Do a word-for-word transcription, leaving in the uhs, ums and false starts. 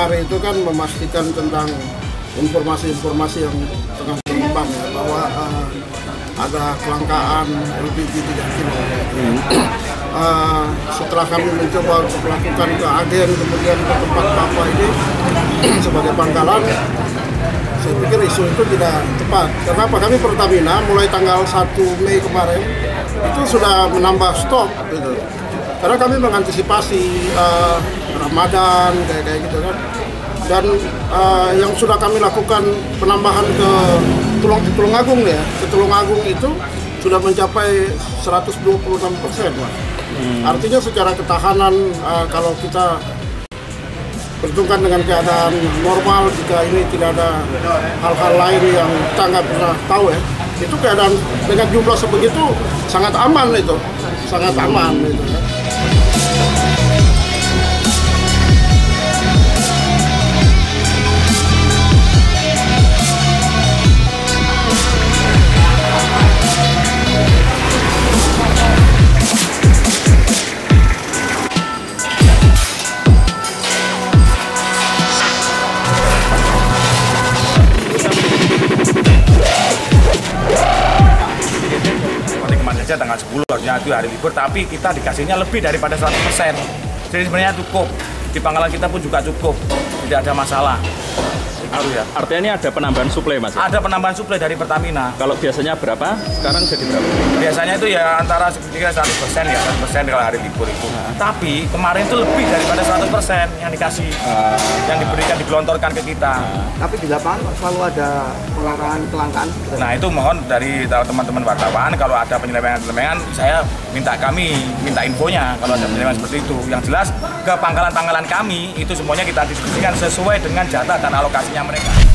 kemarin itu kan memastikan tentang informasi-informasi yang tengah berkembang ya, bahwa uh, ada kelangkaan L P G tiga kilo. Hmm. Uh, setelah kami mencoba untuk melakukan ke agen, kemudian ke tempat Bapak ini sebagai pangkalan, saya pikir isu itu tidak tepat. Karena apa? Kami Pertamina mulai tanggal satu Mei kemarin itu sudah menambah stok gitu. Karena kami mengantisipasi uh, Ramadan kayak kayak gitu kan. Dan uh, yang sudah kami lakukan penambahan ke Tulung Tulungagung ya, ke Tulungagung itu sudah mencapai seratus dua puluh enam persen, Pak. Hmm. Artinya secara ketahanan uh, kalau kita berhubungan dengan keadaan normal, jika ini tidak ada hal-hal lain yang kita nggak pernah tahu ya, itu keadaan dengan jumlah sebegitu sangat aman itu, sangat aman itu ya. Tanggal sepuluh harusnya itu hari libur, tapi kita dikasihnya lebih daripada seratus persen. Jadi sebenarnya cukup, di pangkalan kita pun juga cukup, tidak ada masalah. Itu ya. Artinya ini ada penambahan suplai, Mas? Ada penambahan suplai dari Pertamina. Kalau biasanya berapa? Sekarang jadi berapa? Biasanya itu ya antara sekitar seratus persen ya, seratus persen kalau hari libur itu. Nah. Tapi kemarin itu lebih daripada seratus persen yang dikasih, uh, yang diberikan, digelontorkan ke kita. Uh, tapi di lapangan selalu ada kelangkaan-kelangkaan. Nah itu mohon dari teman-teman wartawan, kalau ada penyelewengan-penyelewengan, saya minta kami, minta infonya kalau ada penyelewengan seperti itu. Yang jelas ke pangkalan-pangkalan kami, itu semuanya kita diskusikan sesuai dengan jatah dan alokasinya mereka.